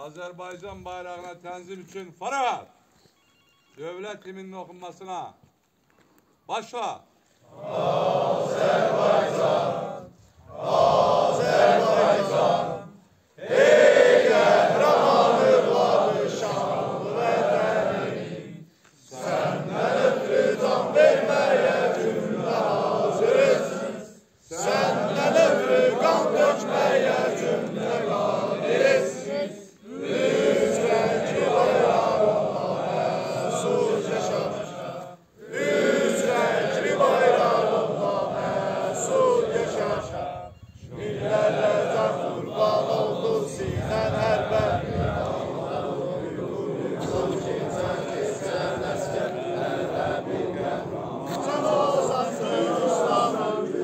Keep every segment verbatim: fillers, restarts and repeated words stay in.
Azerbaycan bayrağına tenzim için Farahat. Devlet himninin okunmasına. Başla. Azerbaycan, Azerbaycan, ey kahramanı şanlı vatanım, senden ötürü can vermeye cümle hazırız, senden ötürü kan dökmeye cümle kadiriz. Üç renkli bayrağımla mesut yaşar, üç renkli bayrağımla mesut yaşar. Millerle can kurban oldu sinen her beri. Can ozansın İslam'ın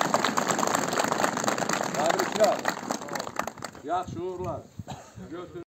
Tebrikler. Yaxşı uğurlar. Götür.